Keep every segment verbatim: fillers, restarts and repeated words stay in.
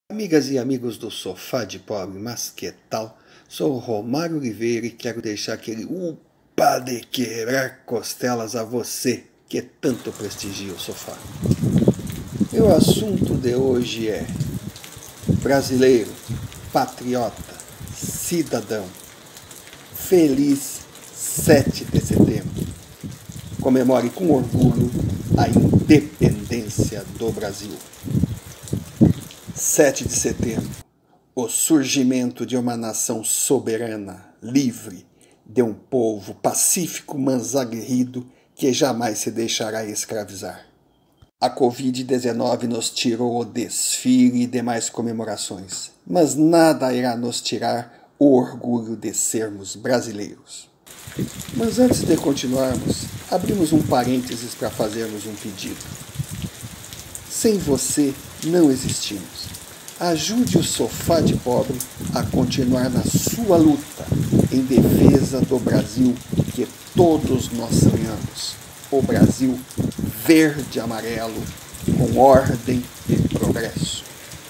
Amigas e amigos do Sofá de Pobre, mas que tal? Sou o Romário Oliveira e quero deixar aquele upa de quebrar costelas a você que tanto prestigia o sofá. E o assunto de hoje é brasileiro, patriota, cidadão. Feliz sete de setembro. Comemore com orgulho a independência do Brasil. sete de setembro, o surgimento de uma nação soberana, livre, de um povo pacífico, mas aguerrido, que jamais se deixará escravizar. A covid dezenove nos tirou o desfile e demais comemorações, mas nada irá nos tirar o orgulho de sermos brasileiros. Mas antes de continuarmos, abrimos um parênteses para fazermos um pedido. Sem você, não existimos. Ajude o Sofá de Pobre a continuar na sua luta em defesa do Brasil que todos nós sonhamos. O Brasil verde e amarelo, com ordem e progresso.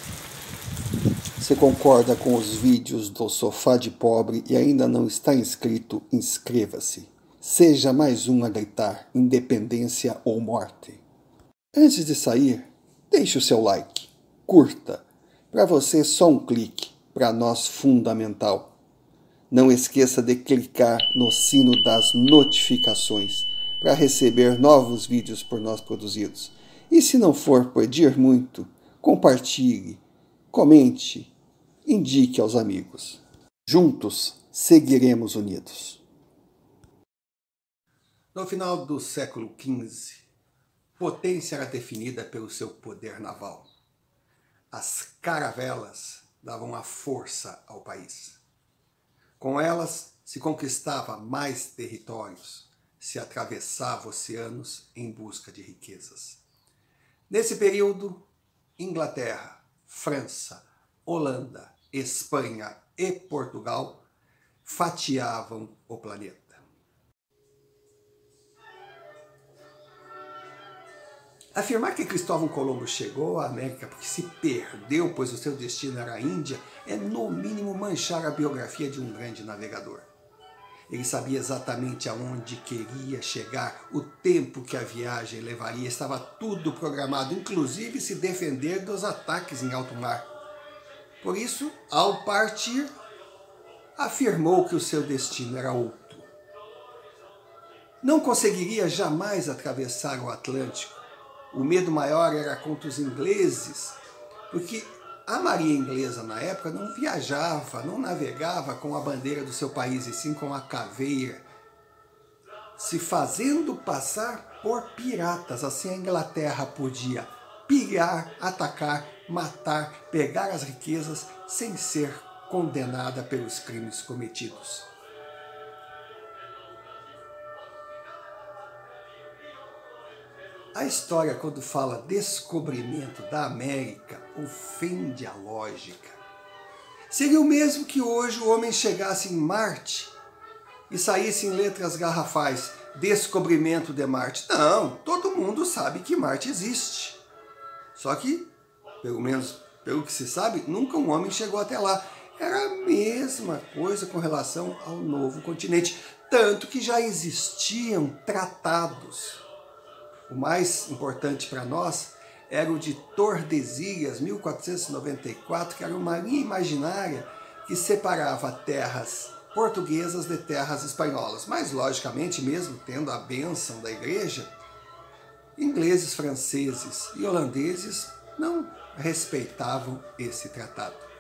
Se concorda com os vídeos do Sofá de Pobre e ainda não está inscrito, inscreva-se. Seja mais um a gritar independência ou morte. Antes de sair, deixe o seu like, curta. Para você, só um clique, para nós fundamental. Não esqueça de clicar no sino das notificações para receber novos vídeos por nós produzidos. E se não for pedir muito, compartilhe, comente, indique aos amigos. Juntos seguiremos unidos. No final do século quinze, potência era definida pelo seu poder naval. As caravelas davam a força ao país. Com elas se conquistava mais territórios, se atravessava oceanos em busca de riquezas. Nesse período, Inglaterra, França, Holanda, Espanha e Portugal fatiavam o planeta. Afirmar que Cristóvão Colombo chegou à América porque se perdeu, pois o seu destino era a Índia, é no mínimo manchar a biografia de um grande navegador. Ele sabia exatamente aonde queria chegar, o tempo que a viagem levaria, estava tudo programado, inclusive se defender dos ataques em alto mar. Por isso, ao partir, afirmou que o seu destino era outro. Não conseguiria jamais atravessar o Atlântico. O medo maior era contra os ingleses, porque a marinha inglesa na época não viajava, não navegava com a bandeira do seu país, e sim com a caveira, se fazendo passar por piratas. Assim a Inglaterra podia pilhar, atacar, matar, pegar as riquezas sem ser condenada pelos crimes cometidos. A história, quando fala descobrimento da América, ofende a lógica. Seria o mesmo que hoje o homem chegasse em Marte e saísse em letras garrafais, descobrimento de Marte. Não, todo mundo sabe que Marte existe. Só que, pelo menos pelo que se sabe, nunca um homem chegou até lá. Era a mesma coisa com relação ao novo continente, tanto que já existiam tratados. O mais importante para nós era o de Tordesilhas, mil quatrocentos e noventa e quatro, que era uma linha imaginária que separava terras portuguesas de terras espanholas. Mas, logicamente, mesmo tendo a bênção da igreja, ingleses, franceses e holandeses não respeitavam esse tratado.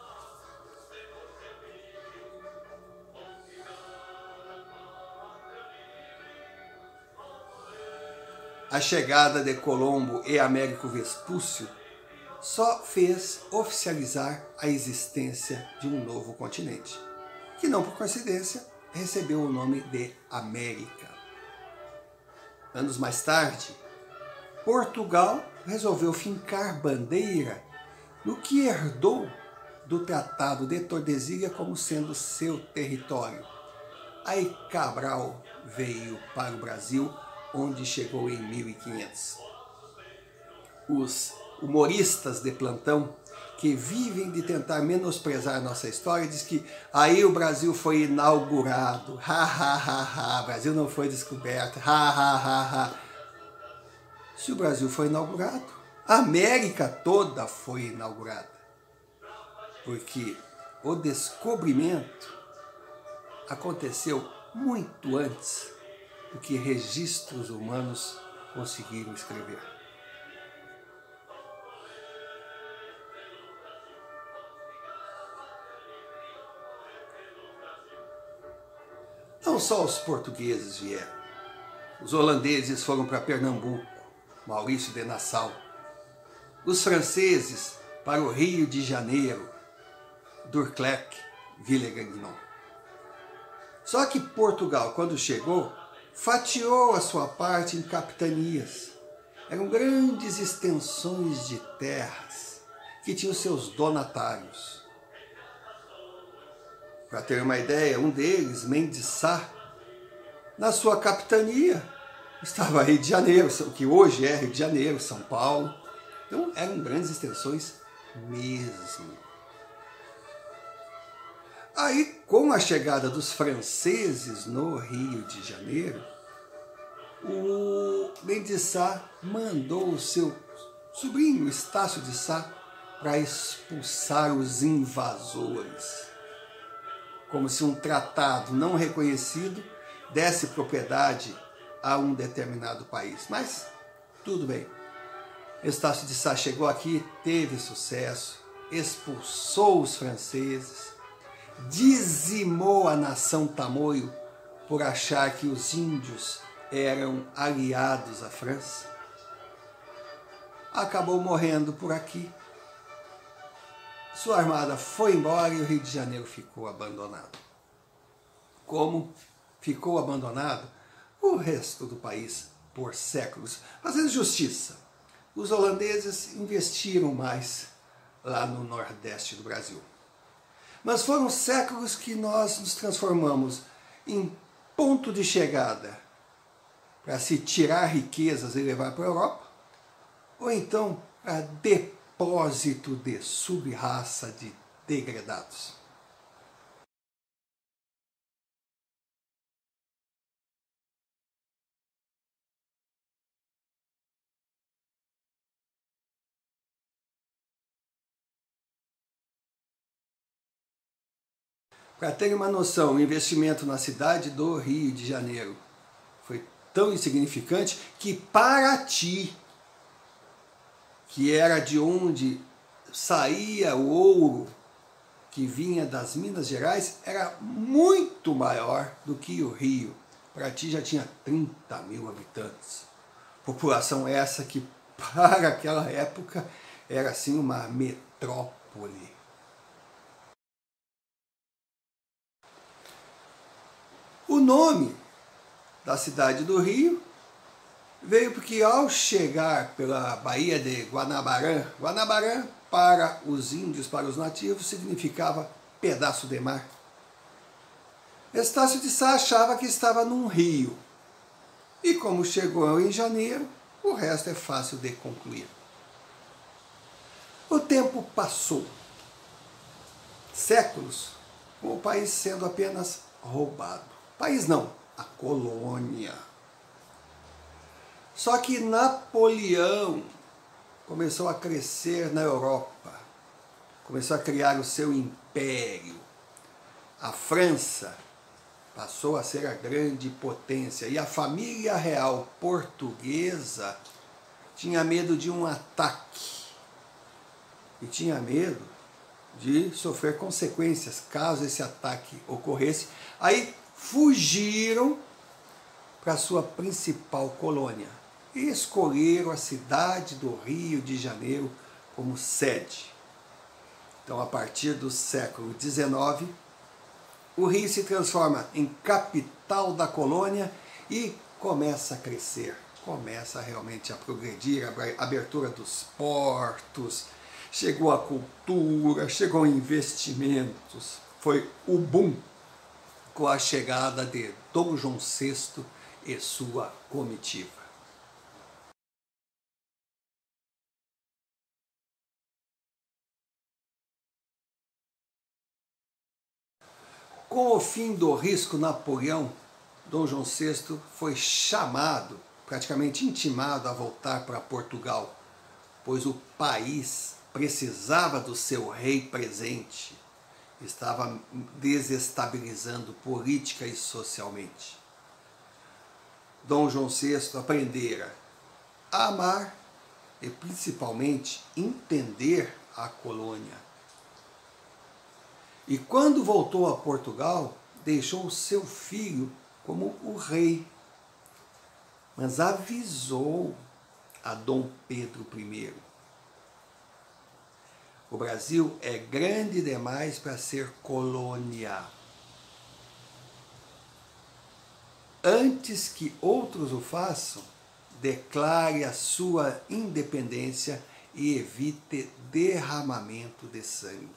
A chegada de Colombo e Américo Vespúcio só fez oficializar a existência de um novo continente, que não por coincidência recebeu o nome de América. Anos mais tarde, Portugal resolveu fincar bandeira no que herdou do Tratado de Tordesilhas como sendo seu território. Aí Cabral veio para o Brasil, onde chegou em mil e quinhentos. Os humoristas de plantão que vivem de tentar menosprezar a nossa história, diz que aí o Brasil foi inaugurado, ha, ha, ha, ha, o Brasil não foi descoberto, ha, ha, ha, ha. Se o Brasil foi inaugurado, a América toda foi inaugurada, porque o descobrimento aconteceu muito antes do que registros humanos conseguiram escrever. Não só os portugueses vieram, os holandeses foram para Pernambuco, Maurício de Nassau, os franceses para o Rio de Janeiro, Durclec, Villegagnon. Só que Portugal, quando chegou, fatiou a sua parte em capitanias. Eram grandes extensões de terras que tinham seus donatários. Para ter uma ideia, um deles, Mendes Sá, na sua capitania, estava Rio de Janeiro, o que hoje é Rio de Janeiro, São Paulo. Então eram grandes extensões mesmo. Aí, com a chegada dos franceses no Rio de Janeiro, o Mendes Sá mandou o seu sobrinho, Estácio de Sá, para expulsar os invasores. Como se um tratado não reconhecido desse propriedade a um determinado país. Mas tudo bem. Estácio de Sá chegou aqui, teve sucesso, expulsou os franceses, dizimou a nação tamoio por achar que os índios eram aliados à França. Acabou morrendo por aqui. Sua armada foi embora e o Rio de Janeiro ficou abandonado. Como ficou abandonado o resto do país por séculos. Fazendo justiça, os holandeses investiram mais lá no nordeste do Brasil. Mas foram séculos que nós nos transformamos em ponto de chegada para se tirar riquezas e levar para a Europa, ou então para depósito de sub-raça de degradados. Para terem uma noção, o investimento na cidade do Rio de Janeiro foi tão insignificante que Paraty, que era de onde saía o ouro que vinha das Minas Gerais, era muito maior do que o Rio. Paraty já tinha trinta mil habitantes. População essa que, para aquela época, era assim uma metrópole. O nome da cidade do Rio veio porque ao chegar pela Baía de Guanabarã, Guanabarã para os índios, para os nativos, significava pedaço de mar. Estácio de Sá achava que estava num rio. E como chegou em janeiro, o resto é fácil de concluir. O tempo passou. Séculos, com o país sendo apenas roubado. País não, a colônia. Só que Napoleão começou a crescer na Europa, começou a criar o seu império. A França passou a ser a grande potência e a família real portuguesa tinha medo de um ataque e tinha medo de sofrer consequências caso esse ataque ocorresse. Aí fugiram para sua principal colônia e escolheram a cidade do Rio de Janeiro como sede. Então, a partir do século dezenove, o Rio se transforma em capital da colônia e começa a crescer, começa realmente a progredir, a abertura dos portos, chegou a cultura, chegou investimentos, foi o boom com a chegada de Dom João sexto e sua comitiva. Com o fim do risco Napoleão, Dom João sexto foi chamado, praticamente intimado a voltar para Portugal, pois o país precisava do seu rei presente, estava desestabilizando política e socialmente. Dom João sexto aprendera a amar e principalmente entender a colônia. E quando voltou a Portugal, deixou seu filho como o rei, mas avisou a Dom Pedro I: o Brasil é grande demais para ser colônia. Antes que outros o façam, declare a sua independência e evite derramamento de sangue.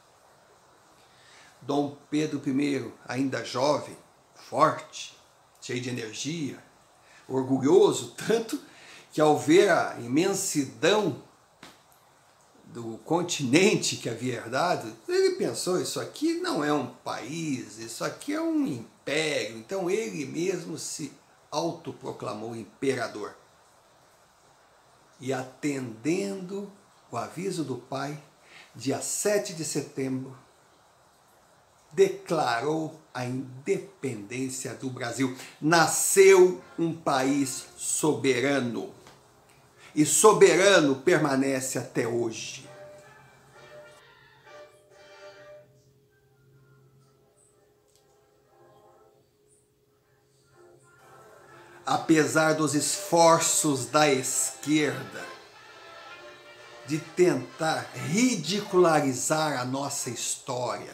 Dom Pedro I, ainda jovem, forte, cheio de energia, orgulhoso, tanto que ao ver a imensidão do continente que havia herdado, ele pensou: isso aqui não é um país, isso aqui é um império. Então ele mesmo se autoproclamou imperador. E atendendo o aviso do pai, dia sete de setembro, declarou a independência do Brasil. Nasceu um país soberano. E soberano permanece até hoje. Apesar dos esforços da esquerda de tentar ridicularizar a nossa história,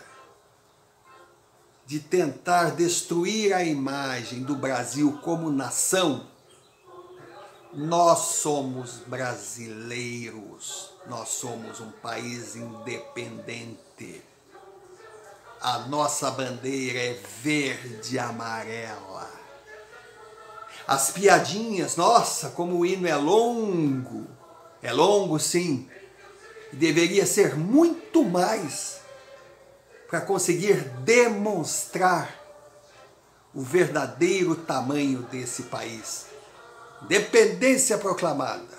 de tentar destruir a imagem do Brasil como nação, nós somos brasileiros, nós somos um país independente. A nossa bandeira é verde e amarela. As piadinhas, nossa, como o hino é longo, é longo sim, e deveria ser muito mais para conseguir demonstrar o verdadeiro tamanho desse país. Independência proclamada.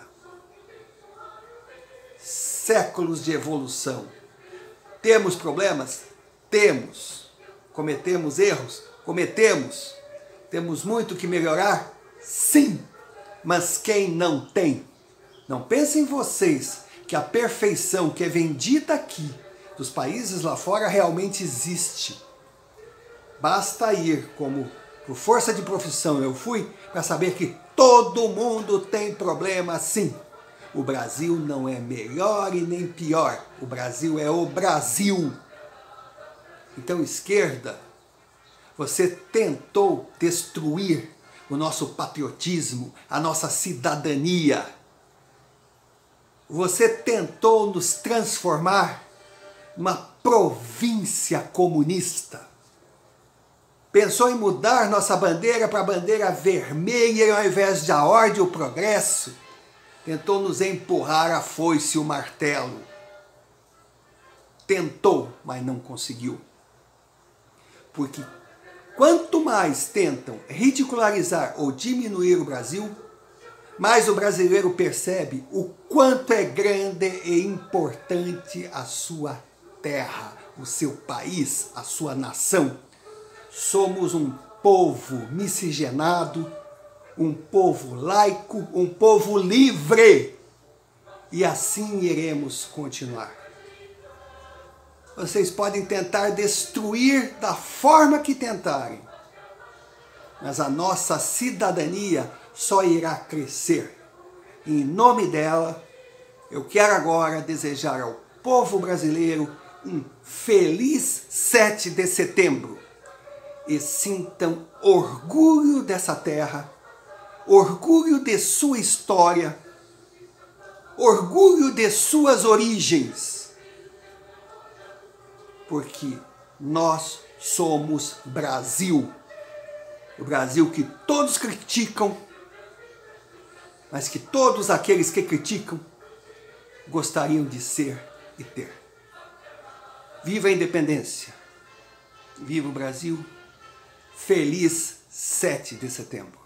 Séculos de evolução. Temos problemas? Temos. Cometemos erros? Cometemos. Temos muito que melhorar? Sim. Mas quem não tem? Não pensem vocês que a perfeição que é vendida aqui dos países lá fora realmente existe. Basta ir, como por força de profissão eu fui, para saber que todo mundo tem problema sim. O Brasil não é melhor e nem pior. O Brasil é o Brasil. Então, esquerda, você tentou destruir o nosso patriotismo, a nossa cidadania. Você tentou nos transformar numa província comunista. Pensou em mudar nossa bandeira para a bandeira vermelha ao invés de a ordem e o progresso. Tentou nos empurrar a foice e o martelo. Tentou, mas não conseguiu. Porque quanto mais tentam ridicularizar ou diminuir o Brasil, mais o brasileiro percebe o quanto é grande e importante a sua terra, o seu país, a sua nação. Somos um povo miscigenado, um povo laico, um povo livre. E assim iremos continuar. Vocês podem tentar destruir da forma que tentarem, mas a nossa cidadania só irá crescer. E em nome dela, eu quero agora desejar ao povo brasileiro um feliz sete de setembro. E sintam orgulho dessa terra, orgulho de sua história, orgulho de suas origens, porque nós somos Brasil, o Brasil que todos criticam, mas que todos aqueles que criticam gostariam de ser e ter. Viva a independência! Viva o Brasil! Feliz sete de setembro!